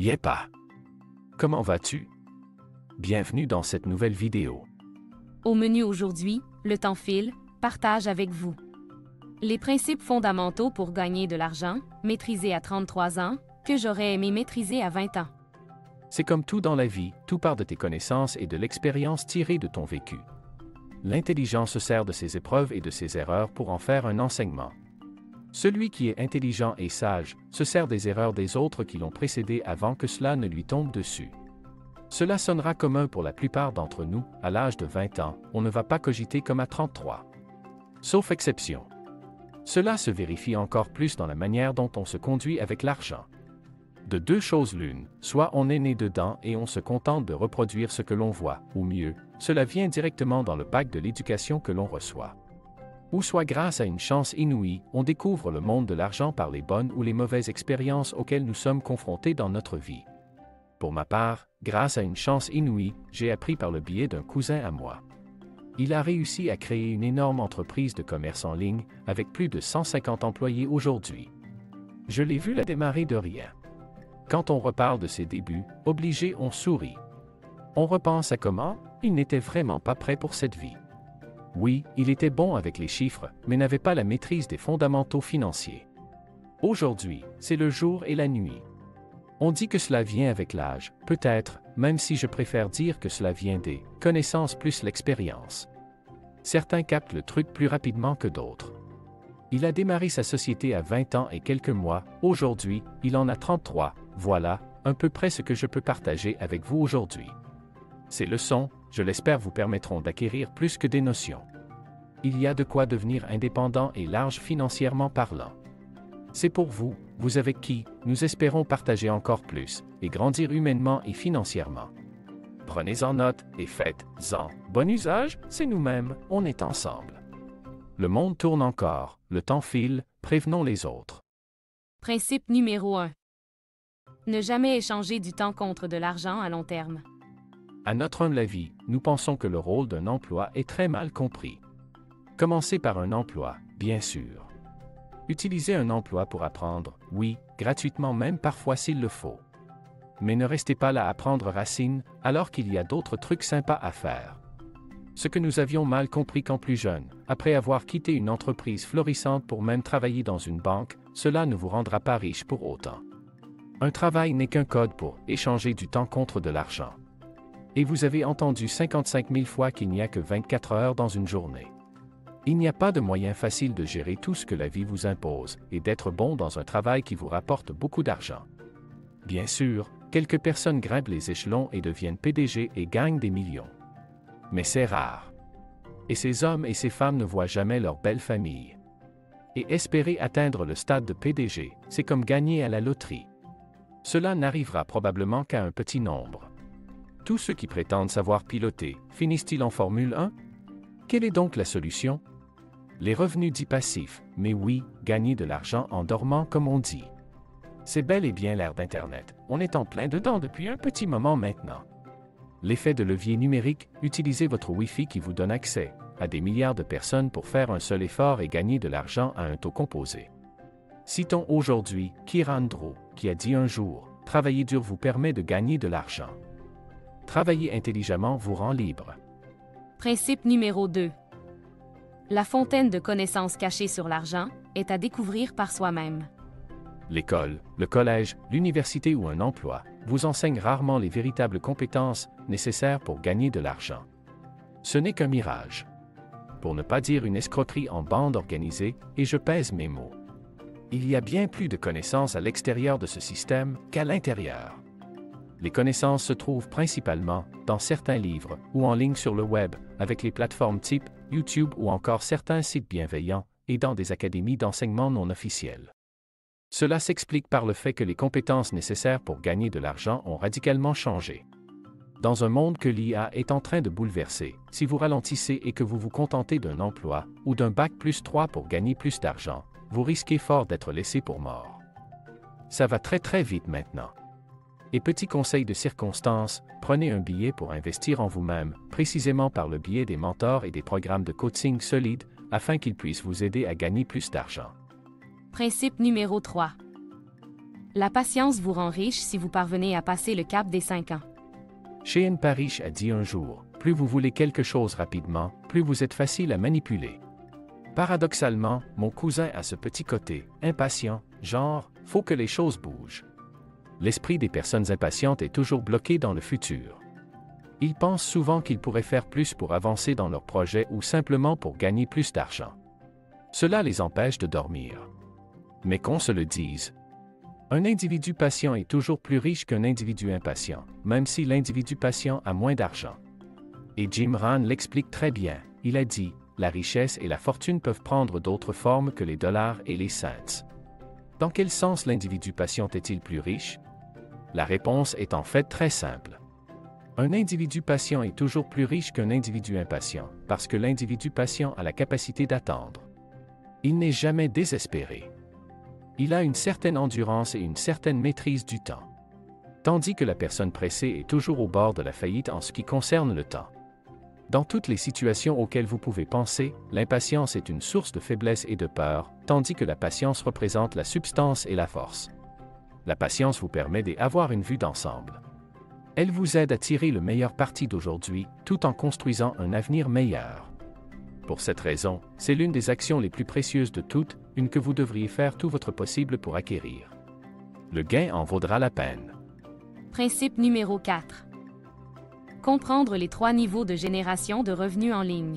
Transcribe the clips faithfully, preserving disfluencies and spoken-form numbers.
Yepa! Comment vas-tu? Bienvenue dans cette nouvelle vidéo. Au menu aujourd'hui, le temps file, partage avec vous. Les principes fondamentaux pour gagner de l'argent, maîtrisés à trente-trois ans, que j'aurais aimé maîtriser à vingt ans. C'est comme tout dans la vie, tout part de tes connaissances et de l'expérience tirée de ton vécu. L'intelligence se sert de ses épreuves et de ses erreurs pour en faire un enseignement. Celui qui est intelligent et sage se sert des erreurs des autres qui l'ont précédé avant que cela ne lui tombe dessus. Cela sonnera commun pour la plupart d'entre nous, à l'âge de vingt ans, on ne va pas cogiter comme à trente-trois. Sauf exception. Cela se vérifie encore plus dans la manière dont on se conduit avec l'argent. De deux choses l'une, soit on est né dedans et on se contente de reproduire ce que l'on voit, ou mieux, cela vient directement dans le bac de l'éducation que l'on reçoit. Ou soit grâce à une chance inouïe, on découvre le monde de l'argent par les bonnes ou les mauvaises expériences auxquelles nous sommes confrontés dans notre vie. Pour ma part, grâce à une chance inouïe, j'ai appris par le biais d'un cousin à moi. Il a réussi à créer une énorme entreprise de commerce en ligne, avec plus de cent cinquante employés aujourd'hui. Je l'ai vu la démarrer de rien. Quand on reparle de ses débuts, obligé on sourit. On repense à comment il n'était vraiment pas prêt pour cette vie. Oui, il était bon avec les chiffres, mais n'avait pas la maîtrise des fondamentaux financiers. Aujourd'hui, c'est le jour et la nuit. On dit que cela vient avec l'âge, peut-être, même si je préfère dire que cela vient des connaissances plus l'expérience. Certains captent le truc plus rapidement que d'autres. Il a démarré sa société à vingt ans et quelques mois, aujourd'hui, il en a trente-trois, voilà, à peu près ce que je peux partager avec vous aujourd'hui. Ces leçons, je l'espère, vous permettront d'acquérir plus que des notions. Il y a de quoi devenir indépendant et large financièrement parlant. C'est pour vous, vous avec qui, nous espérons partager encore plus, et grandir humainement et financièrement. Prenez-en note et faites-en bon usage, c'est nous-mêmes, on est ensemble. Le monde tourne encore, le temps file, prévenons les autres. Principe numéro un. Ne jamais échanger du temps contre de l'argent à long terme. À notre humble avis, nous pensons que le rôle d'un emploi est très mal compris. Commencez par un emploi, bien sûr. Utilisez un emploi pour apprendre, oui, gratuitement même parfois s'il le faut. Mais ne restez pas là à prendre racine, alors qu'il y a d'autres trucs sympas à faire. Ce que nous avions mal compris quand plus jeunes, après avoir quitté une entreprise florissante pour même travailler dans une banque, cela ne vous rendra pas riche pour autant. Un travail n'est qu'un code pour échanger du temps contre de l'argent. Et vous avez entendu cinquante-cinq mille fois qu'il n'y a que vingt-quatre heures dans une journée. Il n'y a pas de moyen facile de gérer tout ce que la vie vous impose et d'être bon dans un travail qui vous rapporte beaucoup d'argent. Bien sûr, quelques personnes grimpent les échelons et deviennent P D G et gagnent des millions. Mais c'est rare. Et ces hommes et ces femmes ne voient jamais leur belle famille. Et espérer atteindre le stade de P D G, c'est comme gagner à la loterie. Cela n'arrivera probablement qu'à un petit nombre. Tous ceux qui prétendent savoir piloter, finissent-ils en Formule un? Quelle est donc la solution? Les revenus dits passifs, mais oui, gagner de l'argent en dormant comme on dit. C'est bel et bien l'ère d'Internet, on est en plein dedans depuis un petit moment maintenant. L'effet de levier numérique, utilisez votre Wi-Fi qui vous donne accès à des milliards de personnes pour faire un seul effort et gagner de l'argent à un taux composé. Citons aujourd'hui Kieran Drew, qui a dit un jour, « Travailler dur vous permet de gagner de l'argent. » Travailler intelligemment vous rend libre. Principe numéro deux. La fontaine de connaissances cachées sur l'argent est à découvrir par soi-même. L'école, le collège, l'université ou un emploi vous enseignent rarement les véritables compétences nécessaires pour gagner de l'argent. Ce n'est qu'un mirage. Pour ne pas dire une escroquerie en bande organisée, et je pèse mes mots. Il y a bien plus de connaissances à l'extérieur de ce système qu'à l'intérieur. Les connaissances se trouvent principalement dans certains livres ou en ligne sur le web, avec les plateformes type YouTube ou encore certains sites bienveillants, et dans des académies d'enseignement non officielles. Cela s'explique par le fait que les compétences nécessaires pour gagner de l'argent ont radicalement changé. Dans un monde que l'I A est en train de bouleverser, si vous ralentissez et que vous vous contentez d'un emploi ou d'un bac plus trois pour gagner plus d'argent, vous risquez fort d'être laissé pour mort. Ça va très très vite maintenant. Et petit conseil de circonstance, prenez un billet pour investir en vous-même, précisément par le biais des mentors et des programmes de coaching solides, afin qu'ils puissent vous aider à gagner plus d'argent. Principe numéro trois. La patience vous rend riche si vous parvenez à passer le cap des cinq ans. Cheyenne Parrish a dit un jour, plus vous voulez quelque chose rapidement, plus vous êtes facile à manipuler. Paradoxalement, mon cousin a ce petit côté, impatient, genre, faut que les choses bougent. L'esprit des personnes impatientes est toujours bloqué dans le futur. Ils pensent souvent qu'ils pourraient faire plus pour avancer dans leur projet ou simplement pour gagner plus d'argent. Cela les empêche de dormir. Mais qu'on se le dise, un individu patient est toujours plus riche qu'un individu impatient, même si l'individu patient a moins d'argent. Et Jim Rohn l'explique très bien, il a dit, la richesse et la fortune peuvent prendre d'autres formes que les dollars et les cents. Dans quel sens l'individu patient est-il plus riche? La réponse est en fait très simple. Un individu patient est toujours plus riche qu'un individu impatient, parce que l'individu patient a la capacité d'attendre. Il n'est jamais désespéré. Il a une certaine endurance et une certaine maîtrise du temps. Tandis que la personne pressée est toujours au bord de la faillite en ce qui concerne le temps. Dans toutes les situations auxquelles vous pouvez penser, l'impatience est une source de faiblesse et de peur, tandis que la patience représente la substance et la force. La patience vous permet d'avoir une vue d'ensemble. Elle vous aide à tirer le meilleur parti d'aujourd'hui, tout en construisant un avenir meilleur. Pour cette raison, c'est l'une des actions les plus précieuses de toutes, une que vous devriez faire tout votre possible pour acquérir. Le gain en vaudra la peine. Principe numéro quatre. Comprendre les trois niveaux de génération de revenus en ligne.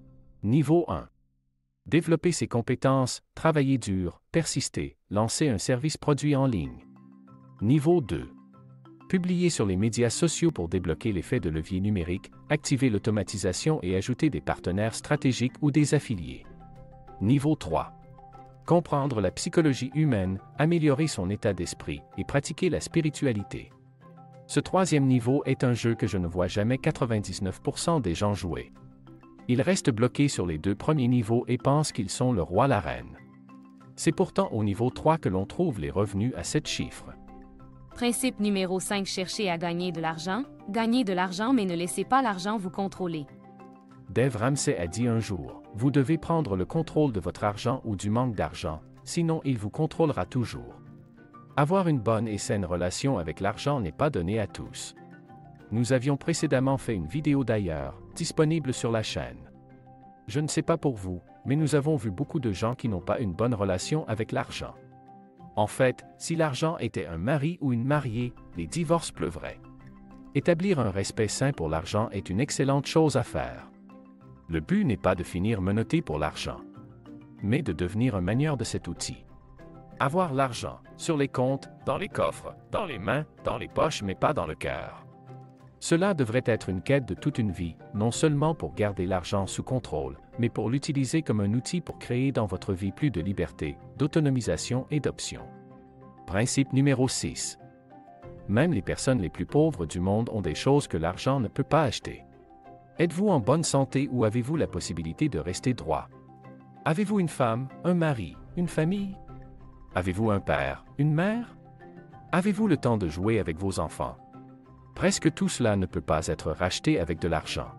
Niveau un. Développer ses compétences, travailler dur, persister, lancer un service produit en ligne. Niveau deux. Publier sur les médias sociaux pour débloquer l'effet de levier numérique, activer l'automatisation et ajouter des partenaires stratégiques ou des affiliés. Niveau trois. Comprendre la psychologie humaine, améliorer son état d'esprit et pratiquer la spiritualité. Ce troisième niveau est un jeu que je ne vois jamais quatre-vingt-dix-neuf pour cent des gens jouer. Ils restent bloqués sur les deux premiers niveaux et pensent qu'ils sont le roi la reine. C'est pourtant au niveau trois que l'on trouve les revenus à sept chiffres. Principe numéro cinq. Cherchez à gagner de l'argent. Gagnez de l'argent mais ne laissez pas l'argent vous contrôler. Dave Ramsey a dit un jour, vous devez prendre le contrôle de votre argent ou du manque d'argent, sinon il vous contrôlera toujours. Avoir une bonne et saine relation avec l'argent n'est pas donné à tous. Nous avions précédemment fait une vidéo d'ailleurs, disponible sur la chaîne. Je ne sais pas pour vous, mais nous avons vu beaucoup de gens qui n'ont pas une bonne relation avec l'argent. En fait, si l'argent était un mari ou une mariée, les divorces pleuvraient. Établir un respect sain pour l'argent est une excellente chose à faire. Le but n'est pas de finir menotté pour l'argent, mais de devenir un manieur de cet outil. Avoir l'argent, sur les comptes, dans les coffres, dans les mains, dans les poches mais pas dans le cœur. Cela devrait être une quête de toute une vie, non seulement pour garder l'argent sous contrôle, mais pour l'utiliser comme un outil pour créer dans votre vie plus de liberté, d'autonomisation et d'options. Principe numéro six. Même les personnes les plus pauvres du monde ont des choses que l'argent ne peut pas acheter. Êtes-vous en bonne santé ou avez-vous la possibilité de rester droit? Avez-vous une femme, un mari, une famille? Avez-vous un père, une mère? Avez-vous le temps de jouer avec vos enfants? Presque tout cela ne peut pas être racheté avec de l'argent.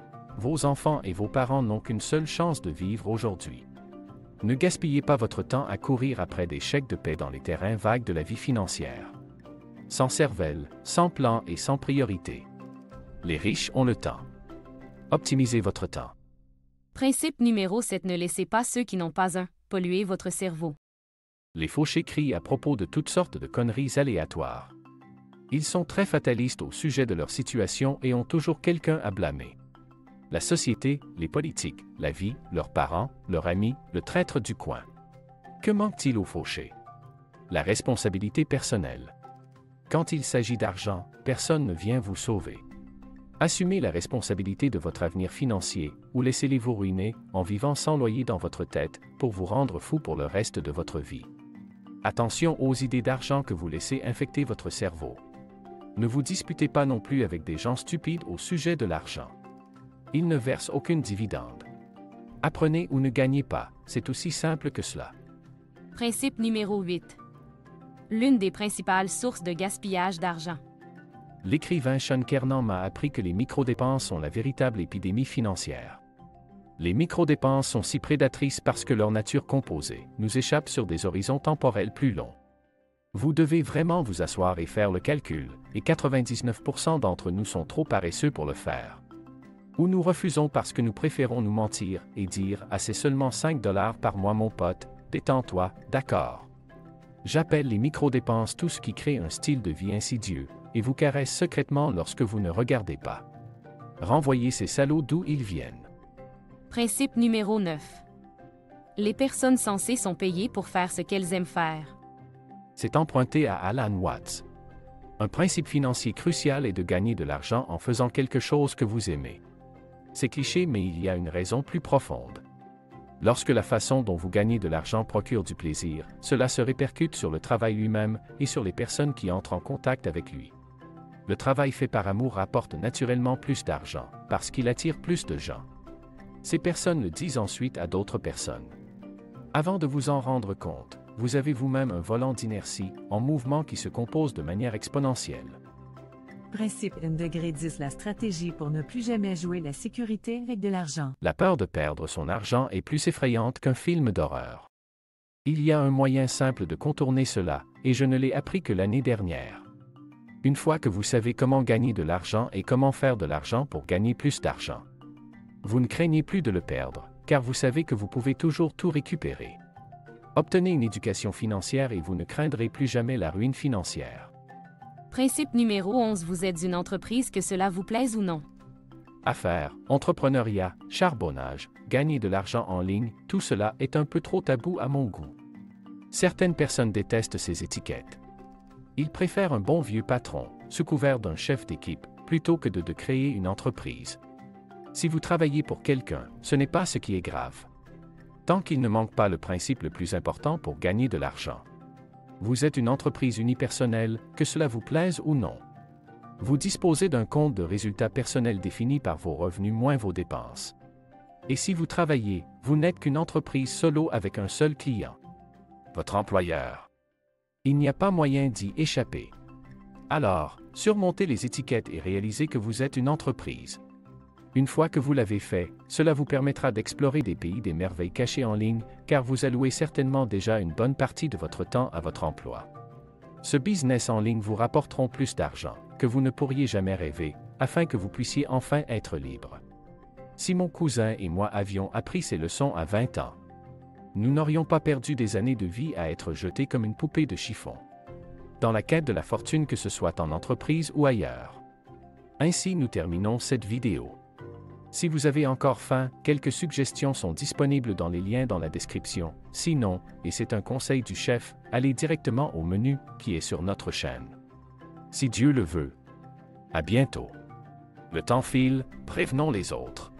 Vos enfants et vos parents n'ont qu'une seule chance de vivre aujourd'hui. Ne gaspillez pas votre temps à courir après des chèques de paie dans les terrains vagues de la vie financière. Sans cervelle, sans plan et sans priorité. Les riches ont le temps. Optimisez votre temps. Principe numéro sept. Ne laissez pas ceux qui n'ont pas un polluer votre cerveau. Les fauchés crient à propos de toutes sortes de conneries aléatoires. Ils sont très fatalistes au sujet de leur situation et ont toujours quelqu'un à blâmer. La société, les politiques, la vie, leurs parents, leurs amis, le traître du coin. Que manque-t-il aux fauchés? La responsabilité personnelle. Quand il s'agit d'argent, personne ne vient vous sauver. Assumez la responsabilité de votre avenir financier, ou laissez-les vous ruiner en vivant sans loyer dans votre tête pour vous rendre fou pour le reste de votre vie. Attention aux idées d'argent que vous laissez infecter votre cerveau. Ne vous disputez pas non plus avec des gens stupides au sujet de l'argent. Ils ne versent aucune dividende. Apprenez ou ne gagnez pas, c'est aussi simple que cela. Principe numéro huit. L'une des principales sources de gaspillage d'argent. L'écrivain Sean Kernan m'a appris que les microdépenses sont la véritable épidémie financière. Les microdépenses sont si prédatrices parce que leur nature composée nous échappe sur des horizons temporels plus longs. Vous devez vraiment vous asseoir et faire le calcul, et quatre-vingt-dix-neuf pour cent d'entre nous sont trop paresseux pour le faire. Ou nous refusons parce que nous préférons nous mentir et dire « Ah, c'est seulement cinq dollars par mois mon pote, détends-toi, d'accord ». J'appelle les micro-dépenses tout ce qui crée un style de vie insidieux, et vous caresse secrètement lorsque vous ne regardez pas. Renvoyez ces salauds d'où ils viennent. Principe numéro neuf. Les personnes censées sont payées pour faire ce qu'elles aiment faire. C'est emprunté à Alan Watts. Un principe financier crucial est de gagner de l'argent en faisant quelque chose que vous aimez. C'est cliché, mais il y a une raison plus profonde. Lorsque la façon dont vous gagnez de l'argent procure du plaisir, cela se répercute sur le travail lui-même et sur les personnes qui entrent en contact avec lui. Le travail fait par amour rapporte naturellement plus d'argent, parce qu'il attire plus de gens. Ces personnes le disent ensuite à d'autres personnes. Avant de vous en rendre compte, vous avez vous-même un volant d'inertie, en mouvement qui se compose de manière exponentielle. Principe un degré dix. La stratégie pour ne plus jamais jouer la sécurité avec de l'argent. La peur de perdre son argent est plus effrayante qu'un film d'horreur. Il y a un moyen simple de contourner cela, et je ne l'ai appris que l'année dernière. Une fois que vous savez comment gagner de l'argent et comment faire de l'argent pour gagner plus d'argent, vous ne craignez plus de le perdre, car vous savez que vous pouvez toujours tout récupérer. Obtenez une éducation financière et vous ne craindrez plus jamais la ruine financière. Principe numéro onze. Vous êtes une entreprise, que cela vous plaise ou non. Affaires, entrepreneuriat, charbonnage, gagner de l'argent en ligne, tout cela est un peu trop tabou à mon goût. Certaines personnes détestent ces étiquettes. Ils préfèrent un bon vieux patron, sous couvert d'un chef d'équipe, plutôt que de, de créer une entreprise. Si vous travaillez pour quelqu'un, ce n'est pas ce qui est grave. Tant qu'il ne manque pas le principe le plus important pour gagner de l'argent. Vous êtes une entreprise unipersonnelle, que cela vous plaise ou non. Vous disposez d'un compte de résultats personnels défini par vos revenus moins vos dépenses. Et si vous travaillez, vous n'êtes qu'une entreprise solo avec un seul client. Votre employeur. Il n'y a pas moyen d'y échapper. Alors, surmontez les étiquettes et réalisez que vous êtes une entreprise. Une fois que vous l'avez fait, cela vous permettra d'explorer des pays des merveilles cachées en ligne, car vous allouez certainement déjà une bonne partie de votre temps à votre emploi. Ce business en ligne vous rapporteront plus d'argent que vous ne pourriez jamais rêver, afin que vous puissiez enfin être libre. Si mon cousin et moi avions appris ces leçons à vingt ans, nous n'aurions pas perdu des années de vie à être jetés comme une poupée de chiffon. Dans la quête de la fortune, que ce soit en entreprise ou ailleurs. Ainsi nous terminons cette vidéo. Si vous avez encore faim, quelques suggestions sont disponibles dans les liens dans la description. Sinon, et c'est un conseil du chef, allez directement au menu qui est sur notre chaîne. Si Dieu le veut. À bientôt. Le temps file, prévenons les autres.